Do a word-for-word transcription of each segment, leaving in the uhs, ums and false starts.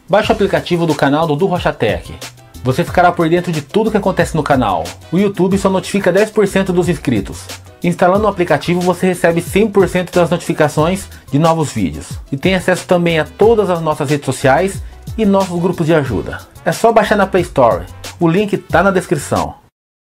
Baixe o aplicativo do canal Dudu Rocha Tech. Você ficará por dentro de tudo que acontece no canal. O YouTube só notifica dez por cento dos inscritos. Instalando o aplicativo você recebe cem por cento das notificações de novos vídeos. E tem acesso também a todas as nossas redes sociais e nossos grupos de ajuda. É só baixar na Play Store. O link está na descrição.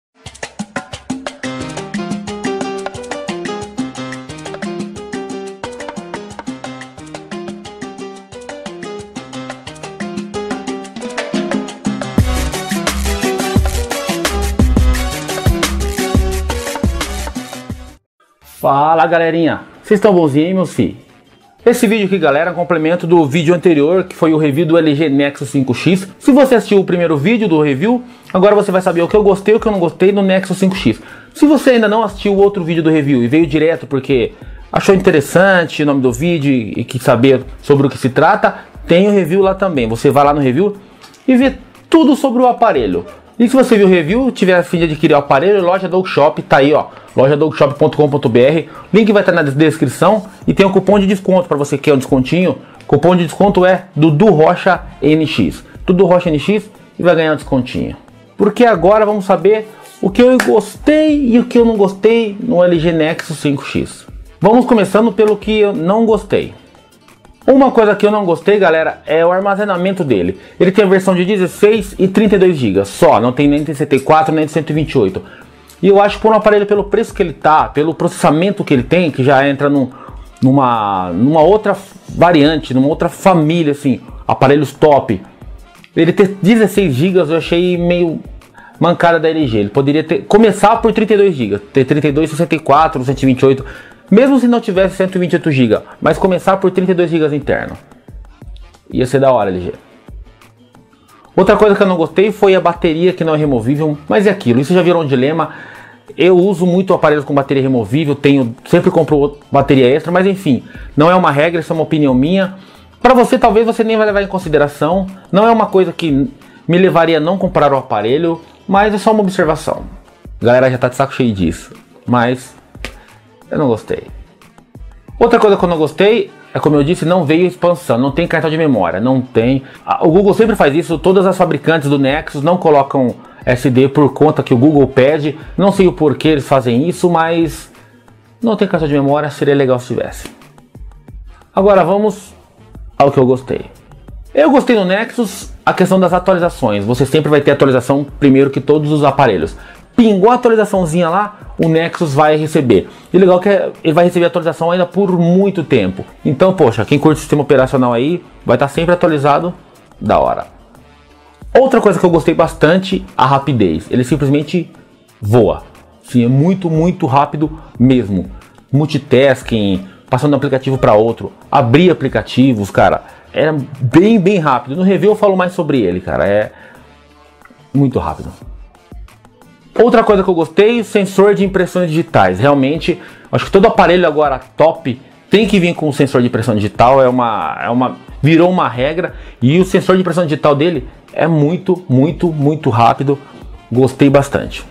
Fala galerinha, vocês estão bonzinhos, hein, meus filhos? Esse vídeo aqui, galera, é um complemento do vídeo anterior, que foi o review do L G Nexus cinco X. Se você assistiu o primeiro vídeo do review, agora você vai saber o que eu gostei e o que eu não gostei do Nexus cinco X. Se você ainda não assistiu o outro vídeo do review e veio direto porque achou interessante o nome do vídeo e quis saber sobre o que se trata, tem o review lá também. Você vai lá no review e vê tudo sobre o aparelho. E se você viu o review, tiver a fim de adquirir o aparelho, loja Doug Shop, tá aí ó, loja doug shop ponto com ponto br, link vai estar na descrição e tem um cupom de desconto para você que quer um descontinho. O cupom de desconto é Dudu Rocha N X, Dudu Rocha N X, e vai ganhar um descontinho. Porque agora vamos saber o que eu gostei e o que eu não gostei no L G Nexus cinco X. Vamos começando pelo que eu não gostei. Uma coisa que eu não gostei, galera, é o armazenamento dele. Ele tem a versão de dezesseis e trinta e dois gigas só, não tem nem de sessenta e quatro nem de cento e vinte e oito. E eu acho que por um aparelho, pelo preço que ele tá, pelo processamento que ele tem, que já entra num, numa, numa outra variante, numa outra família, assim, aparelhos top. Ele ter dezesseis gigas eu achei meio mancada da L G. Ele poderia ter, começar por trinta e dois gigas, ter trinta e dois, sessenta e quatro, cento e vinte e oito. Mesmo se não tivesse cento e vinte e oito gigas, mas começar por trinta e dois gigas interno. Ia ser da hora, L G. Outra coisa que eu não gostei foi a bateria, que não é removível, mas é aquilo, isso já virou um dilema. Eu uso muito aparelhos com bateria removível, tenho, sempre compro bateria extra, mas enfim, não é uma regra, isso é uma opinião minha. Para você, talvez você nem vai levar em consideração, não é uma coisa que me levaria a não comprar o aparelho, mas é só uma observação. A galera já tá de saco cheio disso, mas eu não gostei. Outra coisa que eu não gostei é, como eu disse, não veio expansão, não tem cartão de memória, não tem. O Google sempre faz isso, todas as fabricantes do Nexus não colocam S D por conta que o Google pede. Não sei o porquê eles fazem isso, mas não tem cartão de memória, seria legal se tivesse. Agora vamos ao que eu gostei. Eu gostei no Nexus a questão das atualizações. Você sempre vai ter atualização primeiro que todos os aparelhos. Pingou a atualizaçãozinha lá, o Nexus vai receber. E o legal é que ele vai receber atualização ainda por muito tempo. Então, poxa, quem curte o sistema operacional aí, vai estar sempre atualizado, da hora. Outra coisa que eu gostei bastante, a rapidez. Ele simplesmente voa. Sim, é muito, muito rápido mesmo. Multitasking, passando de um aplicativo para outro, abrir aplicativos, cara, é bem, bem rápido. No review eu falo mais sobre ele, cara, é muito rápido. Outra coisa que eu gostei, sensor de impressões digitais. Realmente, acho que todo aparelho agora top tem que vir com um sensor de impressão digital. É uma, é uma, virou uma regra. E o sensor de impressão digital dele é muito, muito, muito rápido. Gostei bastante.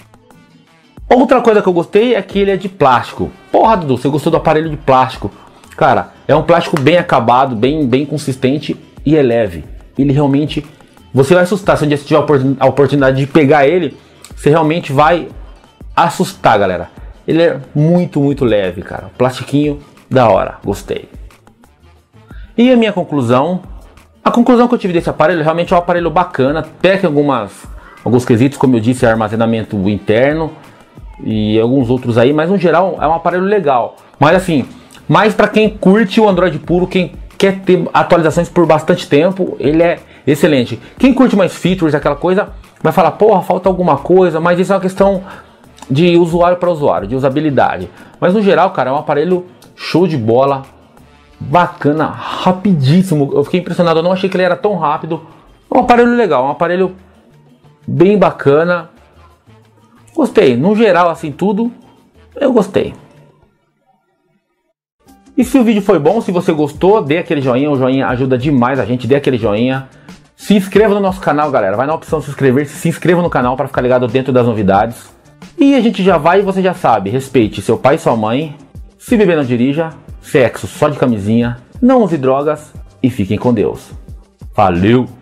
Outra coisa que eu gostei é que ele é de plástico. Porra, Dudu, você gostou do aparelho de plástico? Cara, é um plástico bem acabado, bem, bem consistente e é leve. Ele realmente, você vai assustar se um dia você tiver a oportunidade de pegar ele. Você realmente vai assustar, galera. Ele é muito, muito leve, cara. Plastiquinho, da hora. Gostei. E a minha conclusão. A conclusão que eu tive desse aparelho, realmente é um aparelho bacana. Peca algumas, alguns quesitos, como eu disse, armazenamento interno. E alguns outros aí. Mas, no geral, é um aparelho legal. Mas, assim, mais para quem curte o Android puro, quem quer ter atualizações por bastante tempo, ele é excelente. Quem curte mais features, aquela coisa, vai falar, porra, falta alguma coisa, mas isso é uma questão de usuário para usuário, de usabilidade. Mas no geral, cara, é um aparelho show de bola, bacana, rapidíssimo. Eu fiquei impressionado, eu não achei que ele era tão rápido. É um aparelho legal, um aparelho bem bacana. Gostei, no geral, assim, tudo, eu gostei. E se o vídeo foi bom, se você gostou, dê aquele joinha, o joinha ajuda demais a gente, dê aquele joinha. Se inscreva no nosso canal, galera. Vai na opção se inscrever, se inscreva no canal para ficar ligado dentro das novidades. E a gente já vai e você já sabe. Respeite seu pai e sua mãe. Se beber, não dirija. Sexo só de camisinha. Não use drogas. E fiquem com Deus. Valeu!